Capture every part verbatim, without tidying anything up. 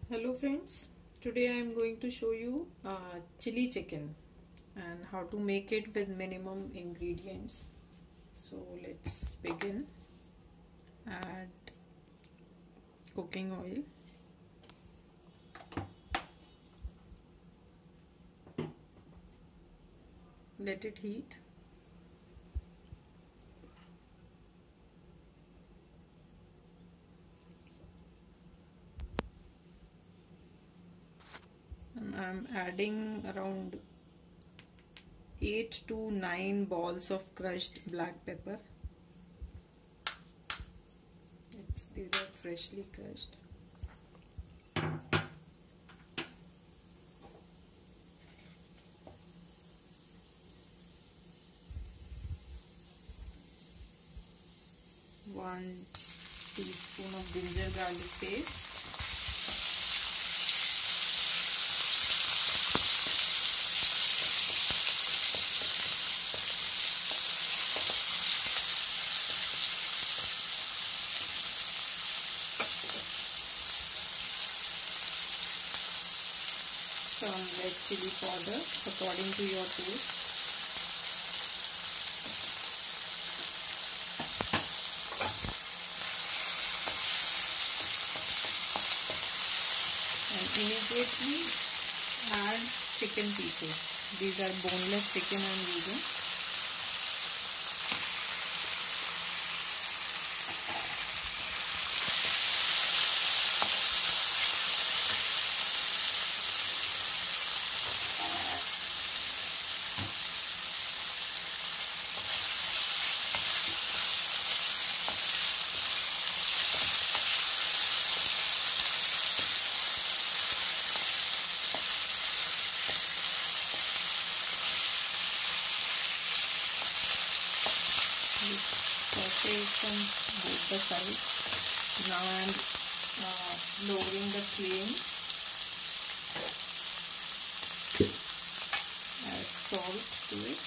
Hello friends, today I am going to show you uh, chili chicken and how to make it with minimum ingredients. So let's begin. Add cooking oil. Let it heat. I am adding around eight to nine balls of crushed black pepper. It's, these are freshly crushed. One teaspoon of ginger garlic paste. Some red chili powder according to your taste. And immediately add chicken pieces. These are boneless chicken I am using. From both the sides. Now I am uh, lowering the flame. Add salt to it.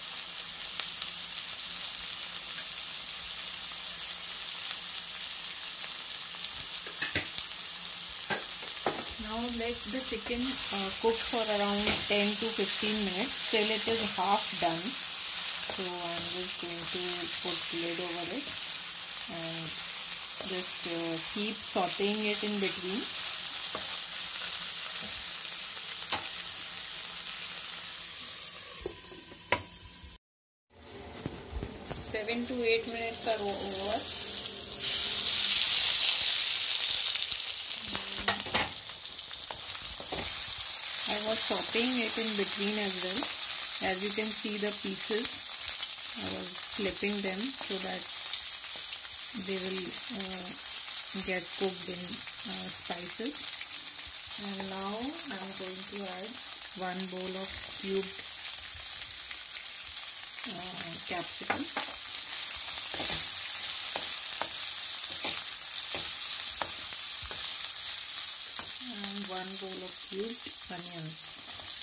Now let the chicken uh, cook for around ten to fifteen minutes till it is half done. So I am just going to put lid over it and just uh, keep sauteing it in between. Seven to eight minutes are over. I was sauteing it in between as well. As you can see the pieces, I was flipping them so that they will uh, get cooked in uh, spices. And now I am going to add one bowl of cubed uh, capsicum. And one bowl of cubed onions.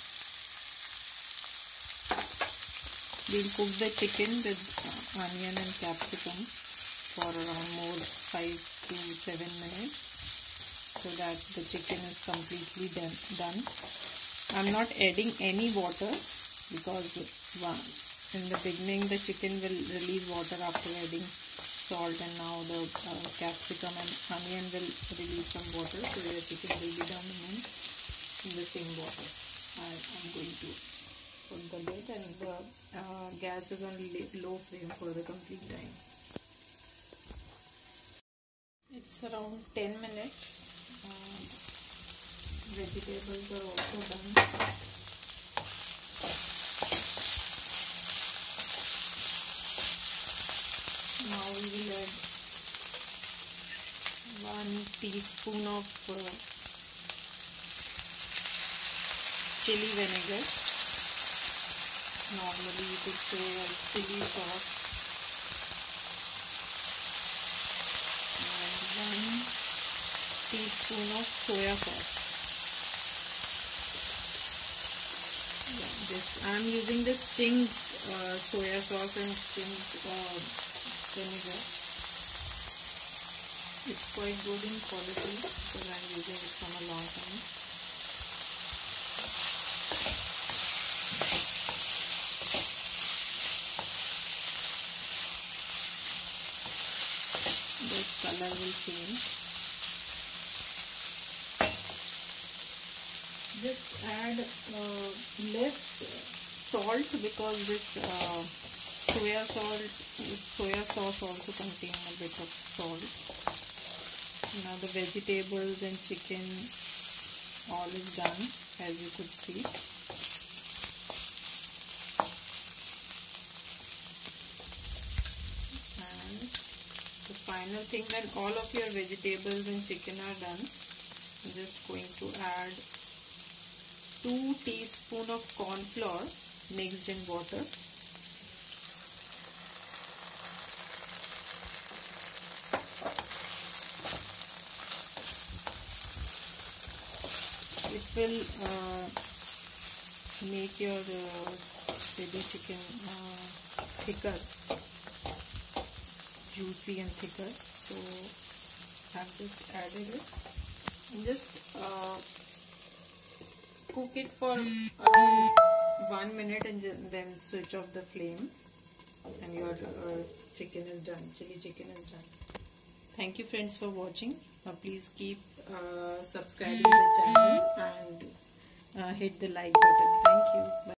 We'll cook the chicken with uh, onion and capsicum for around more five to seven minutes so that the chicken is completely done. done. I'm not adding any water because one, in the beginning the chicken will release water after adding salt, and now the uh, capsicum and onion will release some water, so the chicken will be done in, in the same water. I am going to put the lid, and the uh, gas is on low flame for the complete time. It's around ten minutes. Uh, vegetables are also done. Now we will add one teaspoon of uh, chili vinegar. Normally you could say as chili sauce, and one teaspoon of soya sauce. Yeah, this I am using this Ching's uh, soya sauce and Ching's uh, vinegar. It's quite good in quality because I am using it from a long Just add uh, less salt because this uh, soya salt, soya sauce also contains a bit of salt. Now the vegetables and chicken all is done, as you could see. And the final thing, when all of your vegetables and chicken are done, I'm just going to add two teaspoons of corn flour mixed in water. It will uh, make your uh, chili chicken uh, thicker, juicy and thicker. So I've just added it and just uh, cook it for around one minute and then switch off the flame, and your uh, chicken is done. Chili chicken is done. Thank you friends for watching. Uh, please keep uh, subscribing the channel and uh, hit the like button. Thank you. Bye.